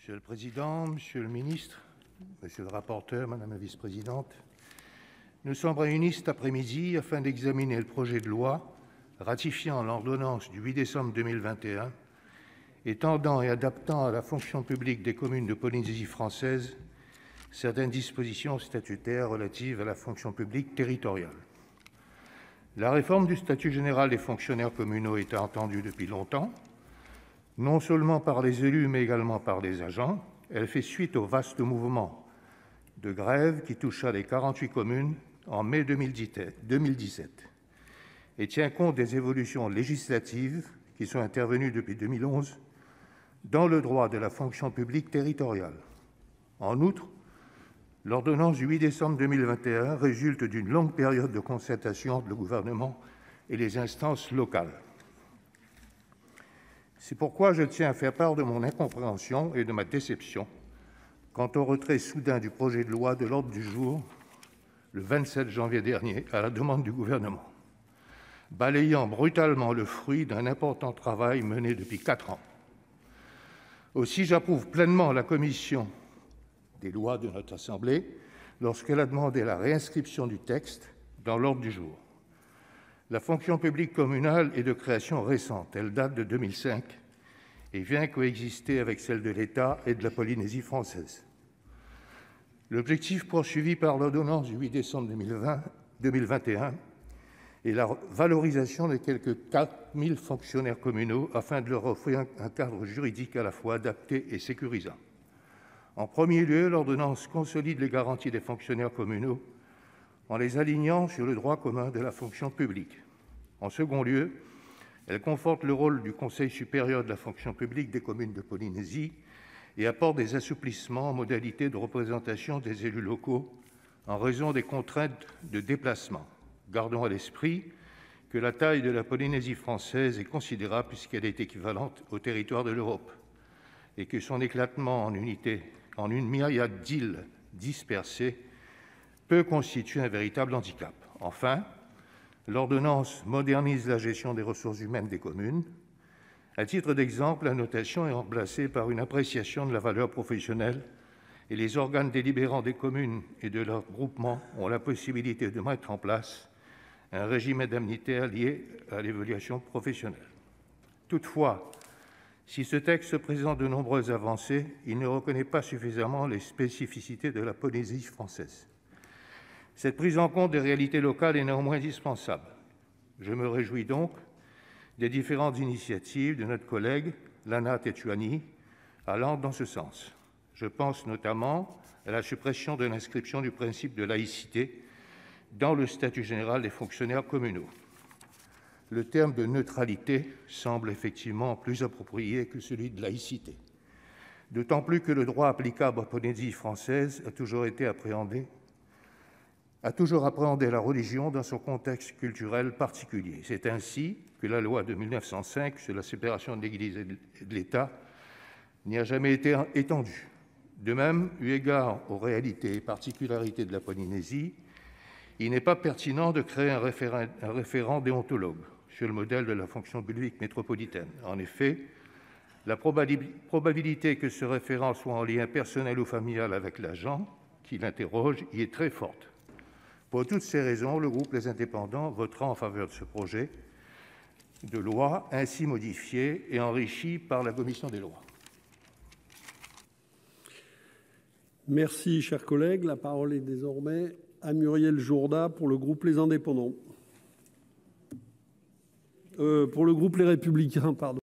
Monsieur le président, monsieur le ministre, monsieur le rapporteur, madame la vice-présidente, nous sommes réunis cet après-midi afin d'examiner le projet de loi ratifiant l'ordonnance du 8 décembre 2021 étendant et adaptant à la fonction publique des communes de Polynésie française certaines dispositions statutaires relatives à la fonction publique territoriale. La réforme du statut général des fonctionnaires communaux était attendue depuis longtemps, non seulement par les élus, mais également par les agents. Elle fait suite au vaste mouvement de grève qui toucha les 48 communes en mai 2017 et tient compte des évolutions législatives qui sont intervenues depuis 2011 dans le droit de la fonction publique territoriale. En outre, l'ordonnance du 8 décembre 2021 résulte d'une longue période de concertation entre le gouvernement et les instances locales. C'est pourquoi je tiens à faire part de mon incompréhension et de ma déception quant au retrait soudain du projet de loi de l'ordre du jour le 27 janvier dernier, à la demande du gouvernement, balayant brutalement le fruit d'un important travail mené depuis 4 ans. Aussi, j'approuve pleinement la commission des lois de notre Assemblée lorsqu'elle a demandé la réinscription du texte dans l'ordre du jour. La fonction publique communale est de création récente. Elle date de 2005 et vient coexister avec celle de l'État et de la Polynésie française. L'objectif poursuivi par l'ordonnance du 8 décembre 2021 est la valorisation de quelques 4 000 fonctionnaires communaux afin de leur offrir un cadre juridique à la fois adapté et sécurisant. En premier lieu, l'ordonnance consolide les garanties des fonctionnaires communaux en les alignant sur le droit commun de la fonction publique. En second lieu, elle conforte le rôle du Conseil supérieur de la fonction publique des communes de Polynésie et apporte des assouplissements en modalité de représentation des élus locaux en raison des contraintes de déplacement. Gardons à l'esprit que la taille de la Polynésie française est considérable puisqu'elle est équivalente au territoire de l'Europe et que son éclatement en une myriade d'îles dispersées peut constituer un véritable handicap. Enfin, l'ordonnance modernise la gestion des ressources humaines des communes. À titre d'exemple, la notation est remplacée par une appréciation de la valeur professionnelle et les organes délibérants des communes et de leurs groupements ont la possibilité de mettre en place un régime indemnitaire lié à l'évaluation professionnelle. Toutefois, si ce texte présente de nombreuses avancées, il ne reconnaît pas suffisamment les spécificités de la Polynésie française. Cette prise en compte des réalités locales est néanmoins indispensable. Je me réjouis donc des différentes initiatives de notre collègue Lana Tetuanui allant dans ce sens. Je pense notamment à la suppression de l'inscription du principe de laïcité dans le statut général des fonctionnaires communaux. Le terme de neutralité semble effectivement plus approprié que celui de laïcité, d'autant plus que le droit applicable en Polynésie française a toujours appréhendé la religion dans son contexte culturel particulier. C'est ainsi que la loi de 1905 sur la séparation de l'Église et de l'État n'y a jamais été étendue. De même, eu égard aux réalités et particularités de la Polynésie, il n'est pas pertinent de créer un référent déontologue sur le modèle de la fonction publique métropolitaine. En effet, la probabilité que ce référent soit en lien personnel ou familial avec l'agent qui l'interroge y est très forte. Pour toutes ces raisons, le groupe Les Indépendants votera en faveur de ce projet de loi ainsi modifié et enrichi par la commission des lois. Merci, cher collègue. La parole est désormais à Muriel Jourda pour le groupe Les Indépendants. Pour le groupe Les Républicains, pardon.